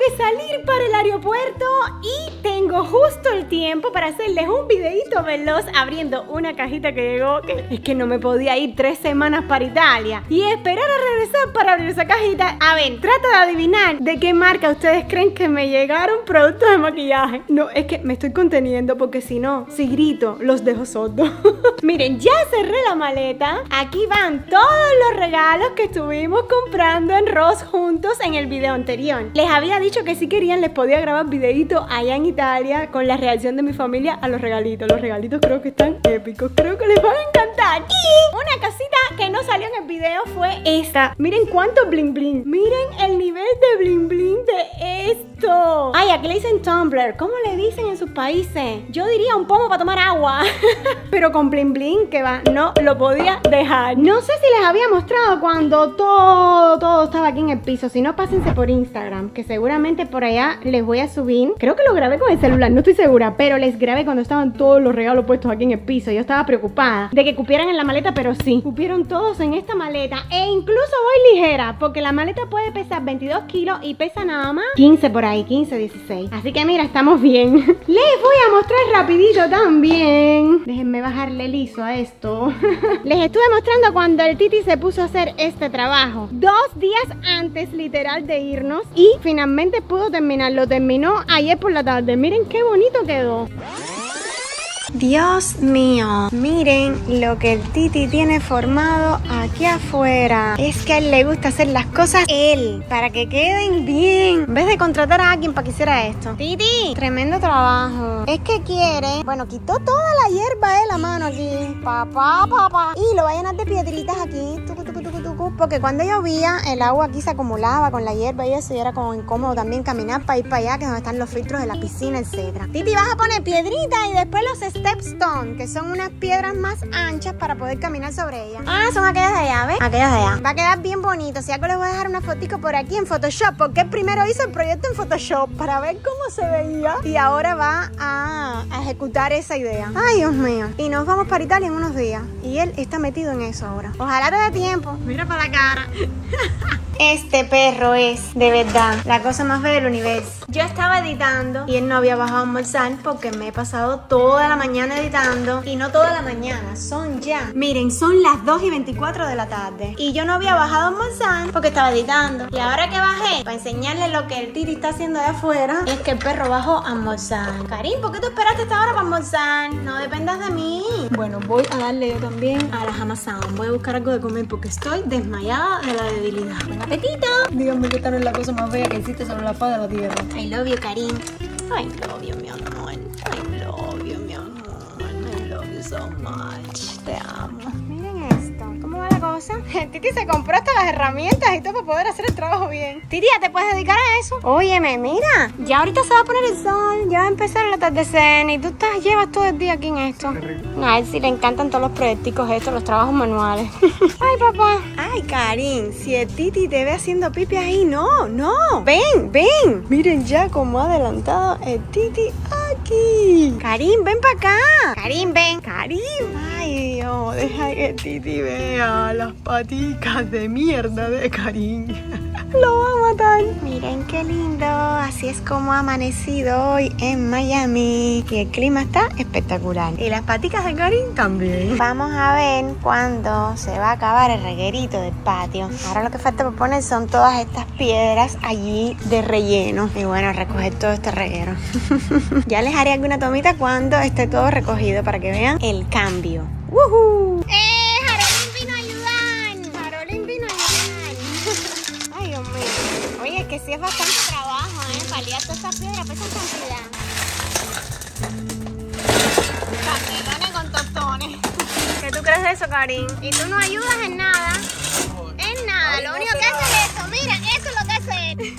que salir para el aeropuerto y tengo justo el tiempo para hacerles un videito veloz abriendo una cajita que llegó, que es que no me podía ir 3 semanas para Italia y esperar a regresar para abrir esa cajita. A ver, trata de adivinar de qué marca ustedes creen que me llegaron productos de maquillaje. No, es que me estoy conteniendo porque si no, si grito, los dejo sordos. Miren, ya cerré la maleta. Aquí van todos los regalos que estuvimos comprando en Ross juntos en el video anterior. Les había dicho que si querían les podía grabar videito allá en Italia con la reacción de mi familia a los regalitos. Los regalitos creo que están épicos, creo que les van a encantar. Y una casita que no salió en el video fue esta. Miren cuánto bling bling. Miren el nivel de bling bling de esto. Ay, aquí le dicen tumbler. ¿Cómo le dicen en sus países? Yo diría un pomo para tomar agua. Pero con bling bling que va, no lo podía dejar. No sé si les había mostrado cuando todo estaba aquí en el piso. Si no, pásense por Instagram, que seguramente por allá les voy a subir. Creo que lo grabé con el celular, no estoy segura, pero les grabé cuando estaban todos los regalos puestos aquí en el piso. Yo estaba preocupada de que cupieran en la maleta, pero sí, cupieron todos en esta maleta. E incluso voy ligera, porque la maleta puede pesar 22 kilos y pesa nada más 15 por ahí, 15, 16. Así que mira, estamos bien. Les voy a mostrar rapidito también. Déjenme bajarle liso a esto. Les estuve mostrando cuando el Titi se puso a hacer este trabajo 2 días antes literal de irnos y finalmente pudo terminar. Lo terminó ayer por la tarde. Miren qué bonito quedó. Dios mío, miren lo que el Titi tiene formado aquí afuera. Es que a él le gusta hacer las cosas él, para que queden bien, en vez de contratar a alguien para que hiciera esto. Titi, tremendo trabajo. Es que quiere, bueno, quitó toda la hierba de la mano aquí, papá, y lo va a llenar de piedritas aquí, porque cuando llovía el agua aquí se acumulaba con la hierba y eso, y era como incómodo también caminar para ir para allá, que es donde están los filtros de la piscina, etc. Titi, vas a poner piedritas y después los stepstone, que son unas piedras más anchas para poder caminar sobre ellas. Ah, son aquellas de allá, ¿ves? Aquellas de allá. Va a quedar bien bonito. Si algo les voy a dejar una fotico por aquí en Photoshop, porque él primero hizo el proyecto en Photoshop para ver cómo se veía y ahora va a ejecutar esa idea. Ay, Dios mío. Y nos vamos para Italia en unos días y él está metido en eso ahora. Ojalá te dé tiempo. Mira para la cara. Este perro es, de verdad, la cosa más bella del universo. Yo estaba editando y él no había bajado a almorzar porque me he pasado toda la mañana editando. Y no toda la mañana, son ya, miren, son las 2:24 de la tarde. Y yo no había bajado a almorzar porque estaba editando. Y ahora que bajé, para enseñarles lo que el Titi está haciendo de afuera, es que el perro bajó a almorzar. Karim, ¿por qué tú esperaste esta hora para almorzar? No dependas de mí. Bueno, voy a darle yo también a la Amazon. Voy a buscar algo de comer porque estoy desmayada de la debilidad. Buen apetito. Díganme que esta no es la cosa más bella que existe sobre la faz de la tierra. I love you, Karim. I love you, mi amor. I love you, mi amor. I love you so much. Te amo. Miren esto. ¿Cómo va la cosa? Titi se compró hasta las herramientas y todo para poder hacer el trabajo bien. Titi, ¿ya te puedes dedicar a eso? Óyeme, mira. Ya ahorita se va a poner el sol. Ya va a empezar el atardecer. Y tú llevas todo el día aquí en esto. A él sí le encantan todos los proyecticos estos, los trabajos manuales. Ay, papá. Ay, Karim, si el Titi te ve haciendo pipi ahí, no. Ven. Miren ya cómo ha adelantado el Titi aquí. Karim, ven para acá. Karim, ven. Karim. Ay, Dios, deja que el Titi vea las paticas de mierda de Karim. Lo va a matar. Miren qué lindo. Así es como ha amanecido hoy en Miami. Y el clima está espectacular. Y las paticas de Karim también. Vamos a ver cuándo se va a acabar el reguerito del patio. Ahora lo que falta por poner son todas estas piedras allí de relleno. Y bueno, recoger todo este reguero. Ya les haré alguna tomita cuando esté todo recogido para que vean el cambio. ¡Woohoo! Jarolín vino a ayudar. Ay, Dios mío. Oye, es que sí es bastante trabajo, paliar todas estas piedras, pesan cantidad. Canelones con tostones. ¿Qué tú crees de eso, Karim? Y tú no ayudas en nada. En nada. Lo único que hace es esto. Mira, eso es lo que hace él.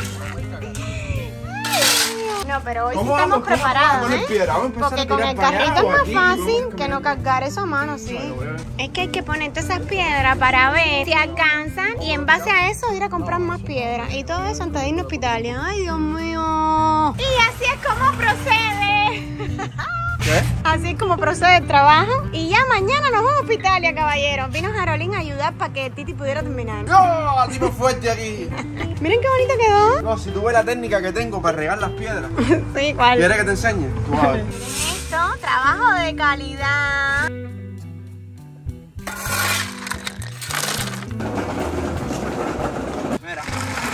No, pero hoy sí estamos preparados, porque con el carrito es más fácil que no cargar eso a mano, sí. Es que hay que poner todas esas piedras para ver si alcanzan y en base a eso ir a comprar más piedras. Y todo eso antes de irnos a Italia. Ay, Dios mío. Y así es como procede. ¿Qué? Así es como procede el trabajo. Y ya mañana nos vamos a Italia, caballeros. Vino Jarolín a ayudar para que Titi pudiera terminar. ¡No! Así no fuerte aquí. Miren qué bonito quedó. No, si tú ves la técnica que tengo para regar las piedras. Sí, ¿cuál? ¿Quieres que te enseñe? Tú a ver. Miren esto, trabajo de calidad. Mira.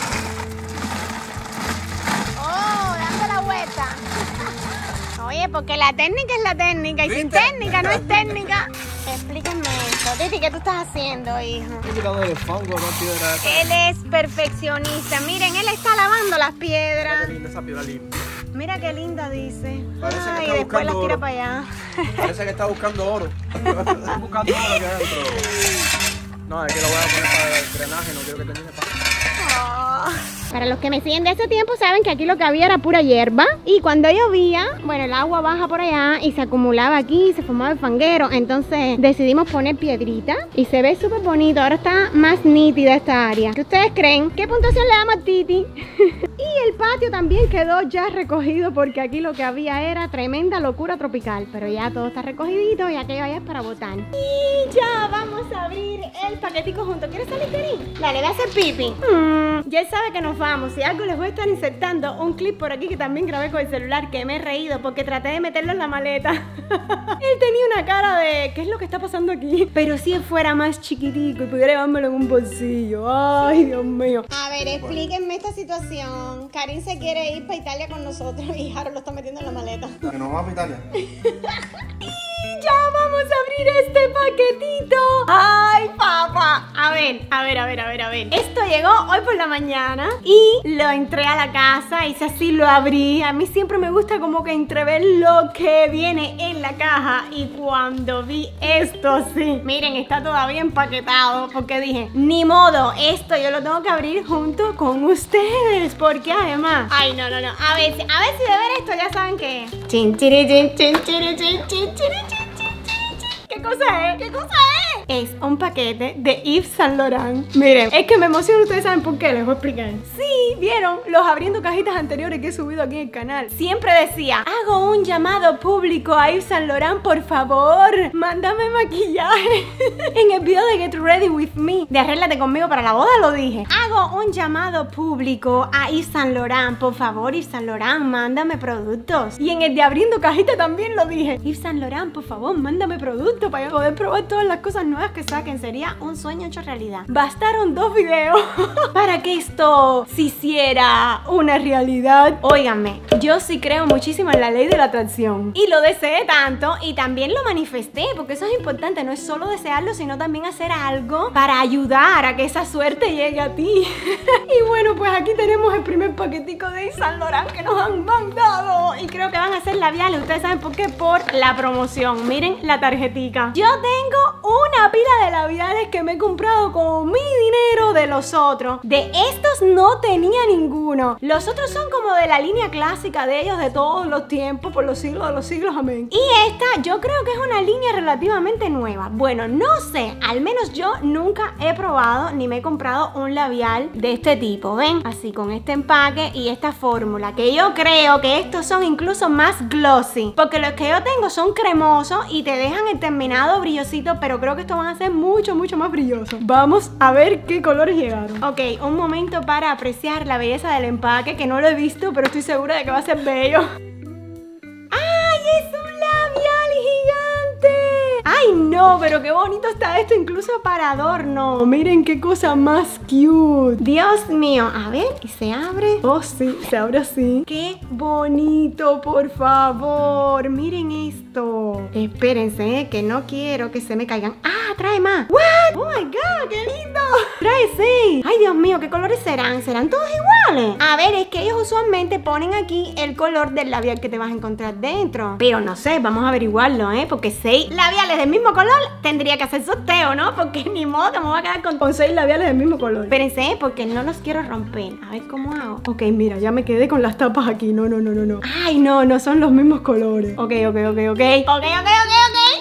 Oh, dando la vuelta. Oye, porque la técnica es la técnica y sin ¿Viste? técnica no es técnica. Explíquenme esto. Titi, ¿qué tú estás haciendo, hijo? Estoy quitando el fango, no piedra. Él es perfeccionista. Miren, él está lavando las piedras. Qué linda esa piedra limpia. Mira qué linda dice. Parece que Ay, está después las buscando tira oro. para allá. Parece que está buscando oro. Está buscando oro que adentro. No, es que lo voy a poner para el drenaje, no quiero que termine para. Para los que me siguen de hace tiempo saben que aquí lo que había era pura hierba y cuando llovía, bueno, el agua baja por allá y se acumulaba aquí, se formaba el fanguero, entonces decidimos poner piedrita y se ve súper bonito, ahora está más nítida esta área. ¿Qué ustedes creen? ¿Qué puntuación le damos a Titi? Y el patio también quedó ya recogido porque aquí lo que había era tremenda locura tropical, pero ya todo está recogidito y aquello allá es para botar. Y ya vamos a abrir el paquetico junto. ¿Quieres salir, Teri? Dale, ve a hacer pipi. Ya él sabe que nos vamos. Si algo les voy a estar insertando un clip por aquí que también grabé con el celular, que me he reído porque traté de meterlo en la maleta. Él tenía una cara de ¿qué es lo que está pasando aquí? Pero si él fuera más chiquitico y pudiera llevármelo en un bolsillo. Ay, Dios mío. A ver, explíquenme esta situación. Karin se quiere ir para Italia con nosotros y Harold lo está metiendo en la maleta. Que nos vamos a Italia. Ya vamos a abrir este paquetito. Ay, papá. A ver. Esto llegó hoy por la mañana y lo entré a la casa, hice así, lo abrí. A mí siempre me gusta como que entrever lo que viene en la caja. Y cuando vi esto así, miren, está todavía empaquetado porque dije, ni modo, esto yo lo tengo que abrir junto con ustedes. Porque además, ay, no. A ver si de ver esto ya saben qué es. Chin, chiri, chin, chin, chiri, chin, chin, chiri, chin. ¿Qué cosa es? ¿Qué cosa es? Es un paquete de Yves Saint Laurent. Miren, es que me emociona, ustedes saben por qué, les voy a explicar. Sí, vieron los abriendo cajitas anteriores que he subido aquí en el canal. Siempre decía, hago un llamado público a Yves Saint Laurent, por favor, mándame maquillaje. En el video de Get Ready With Me, de Arréglate Conmigo para la boda, lo dije. Hago un llamado público a Yves Saint Laurent, por favor, Yves Saint Laurent, mándame productos. Y en el de abriendo cajita también lo dije. Yves Saint Laurent, por favor, mándame productos para poder probar todas las cosas nuevas que saquen. Sería un sueño hecho realidad. Bastaron 2 videos para que esto se hiciera una realidad. Óiganme, yo sí creo muchísimo en la ley de la atracción y lo deseé tanto y también lo manifesté, porque eso es importante, no es solo desearlo, sino también hacer algo para ayudar a que esa suerte llegue a ti. Y bueno, pues aquí tenemos el primer paquetico de Yves Saint Laurent que nos han mandado y creo que van a ser labiales. Ustedes saben por qué, por la promoción. Miren la tarjetica. Yo tengo una pila de labiales que me he comprado con mi dinero de los otros. De estos no tenía ninguno. Los otros son como de la línea clásica de ellos de todos los tiempos, por los siglos de los siglos, amén. Y esta yo creo que es una línea relativamente nueva. Bueno, no sé, al menos yo nunca he probado ni me he comprado un labial de este tipo. ¿Ven? Así con este empaque y esta fórmula, que yo creo que estos son incluso más glossy, porque los que yo tengo son cremosos y te dejan el terminado brillosito, pero creo que estos van a ser mucho más brillosos. Vamos a ver qué colores llegaron. Ok, un momento para apreciar la belleza del empaque, que no lo he visto, pero estoy segura de que va a ser bello. ¡Ay, es un labial gigante! ¡Ay, no! Pero qué bonito está esto, incluso para adorno. Miren qué cosa más cute. Dios mío. A ver, ¿y se abre? Oh, sí, se abre así. ¡Qué bonito, por favor! Miren esto. Espérense, que no quiero que se me caigan. ¡Ah, trae más! ¿What? ¡Oh, my God! ¡Qué lindo! Trae 6. ¡Ay, Dios mío! ¿Qué colores serán? ¿Serán todos iguales? A ver, es que ellos usualmente ponen aquí el color del labial que te vas a encontrar dentro. Pero no sé, vamos a averiguarlo, ¿eh? Porque 6 labiales del mismo color tendría que hacer sorteo, ¿no? Porque ni modo que me voy a quedar con 6 labiales del mismo color. Espérense, porque no los quiero romper. A ver cómo hago. Ok, mira, ya me quedé con las tapas aquí. No. Ay, no son los mismos colores. Ok.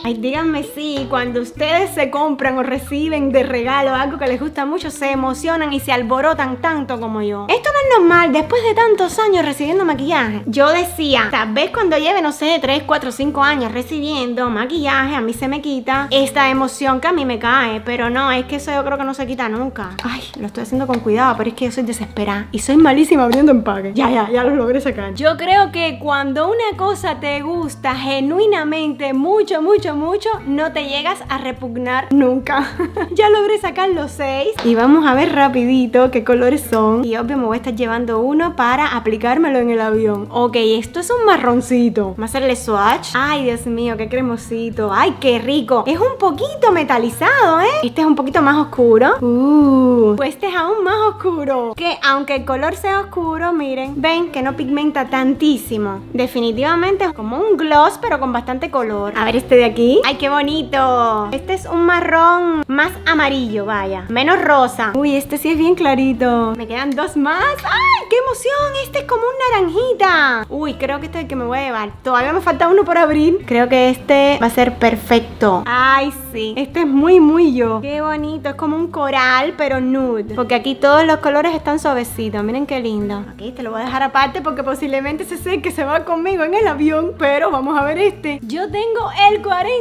Ay, díganme si cuando ustedes se compran o reciben de regalo algo que les gusta mucho, se emocionan y se alborotan tanto como yo. Esto no es normal después de tantos años recibiendo maquillaje. Yo decía, tal vez cuando lleve, no sé, 3, 4, 5 años recibiendo maquillaje, a mí se me quita esta emoción que a mí me cae. Pero no, es que eso yo creo que no se quita nunca. Ay, lo estoy haciendo con cuidado, pero es que yo soy desesperada y soy malísima abriendo empaques. Ya lo logré sacar. Yo creo que cuando una cosa te gusta genuinamente mucho, no te llegas a repugnar nunca. Ya logré sacar los 6 y vamos a ver rapidito qué colores son. Y obvio me voy a estar llevando uno para aplicármelo en el avión. Ok, esto es un marroncito. Vamos a hacerle swatch. Ay, Dios mío, qué cremosito. Ay, qué rico. Es un poquito metalizado, ¿eh? Este es un poquito más oscuro. Pues este es aún más oscuro. Que aunque el color sea oscuro, miren, ven que no pigmenta tantísimo. Definitivamente es como un gloss, pero con bastante color. A ver este de aquí. Ay, qué bonito. Este es un marrón más amarillo, vaya. Menos rosa. Uy, este sí es bien clarito. Me quedan 2 más. ¡Ay, qué emoción! Este es como un naranjita. Uy, creo que este es el que me voy a llevar. Todavía me falta uno por abrir. Creo que este va a ser perfecto. Ay, sí. Este es muy yo. Qué bonito. Es como un coral, pero nude. Porque aquí todos los colores están suavecitos. Miren qué lindo. Aquí te lo voy a dejar aparte porque posiblemente se sé que se va conmigo en el avión. Pero vamos a ver este. Yo tengo el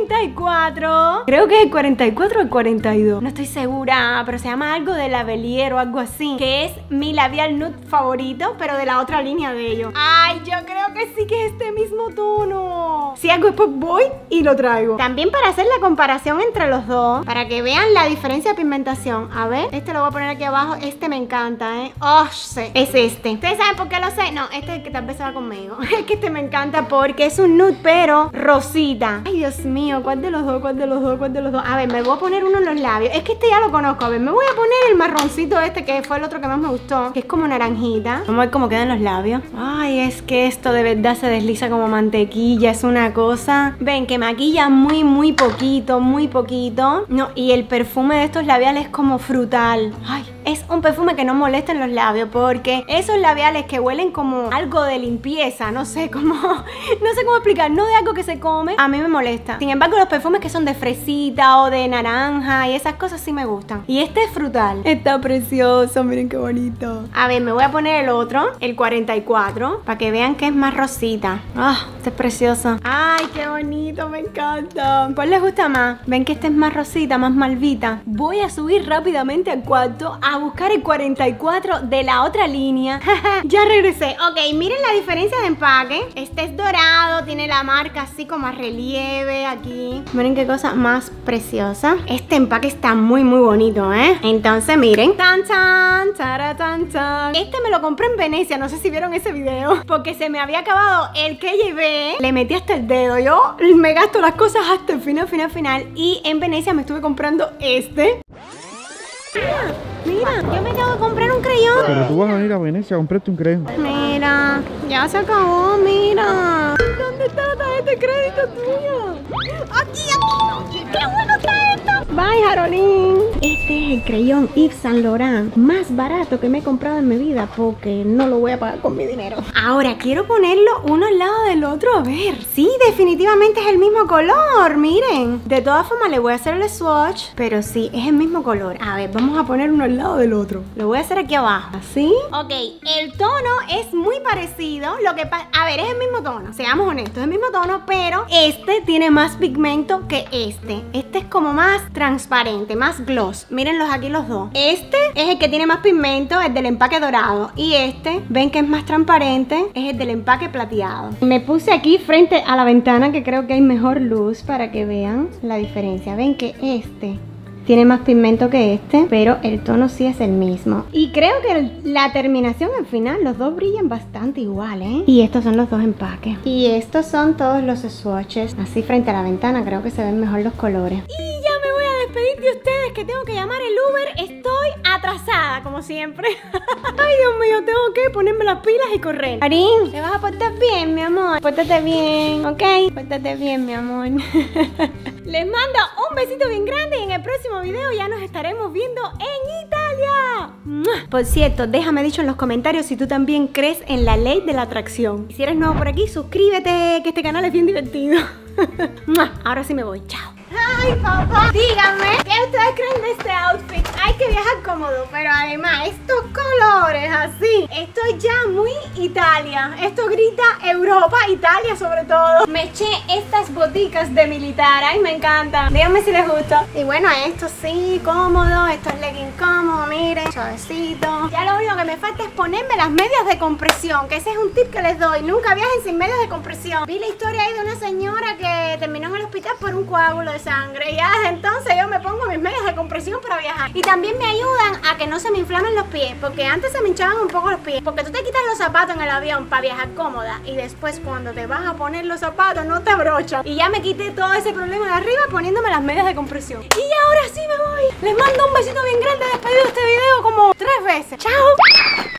44. Creo que es el 44 o el 42. No estoy segura, pero se llama algo de Lavalier o algo así. Que es mi labial nude favorito, pero de la otra línea de ellos. Ay, yo creo que sí que es este mismo tono. Si algo después voy y lo traigo. También para hacer la comparación entre los dos, para que vean la diferencia de pigmentación. A ver, este lo voy a poner aquí abajo. Este me encanta, ¿eh? Oh, sí. Es este. ¿Ustedes saben por qué lo sé? No, este es el que tal vez se va conmigo. Es que este me encanta porque es un nude, pero rosita. Ay, Dios mío, ¿cuál de los dos? ¿Cuál de los dos? ¿Cuál de los dos? A ver, me voy a poner uno en los labios. Es que este ya lo conozco. A ver, me voy a poner el marroncito este, que fue el otro que más me gustó, que es como naranjita. Vamos a ver cómo quedan los labios. Ay, es que esto de verdad se desliza como mantequilla. Es una cosa. Ven, que maquilla muy poquito, muy poquito. No, y el perfume de estos labiales es como frutal. Ay, es un perfume que no molesta en los labios, porque esos labiales que huelen como algo de limpieza, no sé cómo, no sé cómo explicar, no de algo que se come, a mí me molesta. Sin embargo, los perfumes que son de fresita o de naranja y esas cosas sí me gustan. Y este es frutal. Está precioso, miren qué bonito. A ver, me voy a poner el otro, el 44, para que vean que es más rosita. Ah, este es precioso. Ay, qué bonito, me encanta. ¿Cuál les gusta más? Ven que este es más rosita, más malvita. Voy a subir rápidamente al cuarto a buscar el 44 de la otra línea. Ya regresé. Ok, miren la diferencia de empaque. Este es dorado, tiene la marca así como a relieve aquí. Miren qué cosa más preciosa. Este empaque está muy bonito, ¿eh? Entonces miren. Tan tan, tara, tan tan. Este me lo compré en Venecia, no sé si vieron ese video, porque se me había acabado el que llevé. Le metí hasta el dedo. Yo me gasto las cosas hasta el final. Y en Venecia me estuve comprando este. Mira, yo me acabo de comprar un crayón. Pero tú vas a venir a Venecia a comprarte un crayón. Mira, ya se acabó, mira. ¿Dónde está la tarjeta de crédito tuya? Aquí. ¡Qué bueno está esto! Bye, Jarolín. Este es el crayón Yves Saint Laurent más barato que me he comprado en mi vida, porque no lo voy a pagar con mi dinero. Ahora quiero ponerlo uno al lado del otro. A ver, sí, definitivamente es el mismo color, miren. De todas formas le voy a hacer el swatch, pero sí, es el mismo color. A ver, vamos a poner uno al lado del otro. Lo voy a hacer aquí abajo, ¿así? Ok, el tono es muy parecido. Lo que pasa, a ver, es el mismo tono, seamos honestos, es el mismo tono, pero este tiene más pigmento que este. Este es como más transparente, más gloss. Mírenlos aquí los dos. Este es el que tiene más pigmento, el del empaque dorado. Y este, ven que es más transparente, es el del empaque plateado. Me puse aquí frente a la ventana, que creo que hay mejor luz, para que vean la diferencia. Ven que este tiene más pigmento que este, pero el tono sí es el mismo. Y creo que la terminación al final, los dos brillan bastante igual, ¿eh? Y estos son los dos empaques. Y estos son todos los swatches. Así frente a la ventana creo que se ven mejor los colores. Y ya me voy a despedir de ustedes, que tengo que llamar el Uber. Estoy atrasada, como siempre. Ay, Dios mío, tengo que ponerme las pilas y correr. Karin, ¿te vas a portar bien, mi amor? Pórtate bien, ¿ok? Pórtate bien, mi amor. Les mando un besito bien grande y en el próximo video ya nos estaremos viendo en Italia. Por cierto, déjame dicho en los comentarios si tú también crees en la ley de la atracción. Y si eres nuevo por aquí, suscríbete, que este canal es bien divertido. Ahora sí me voy, chao. Ay, papá, díganme, ¿qué ustedes creen de este outfit? Hay que viajar cómodo, pero además estos colores así, esto es ya muy Italia. Esto grita Europa, Italia sobre todo. Me eché estas boticas de militar, ay, me encantan. Díganme si les gusta. Y bueno, esto sí, cómodo, estos leggings cómodos, miren, suavecito. Ya lo único que me falta es ponerme las medias de compresión, que ese es un tip que les doy. Nunca viajen sin medias de compresión. Vi la historia ahí de una señora que terminó en el hospital por un coágulo de sangre. Y ya desde entonces yo me pongo mis medias de compresión para viajar. Y también me ayudan a que no se me inflamen los pies, porque antes se me hinchaban un poco los pies. Porque tú te quitas los zapatos en el avión para viajar cómoda y después cuando te vas a poner los zapatos no te abrochan. Y ya me quité todo ese problema de arriba poniéndome las medias de compresión. Y ahora sí me voy. Les mando un besito bien grande despedido de este video como 3 veces. ¡Chao!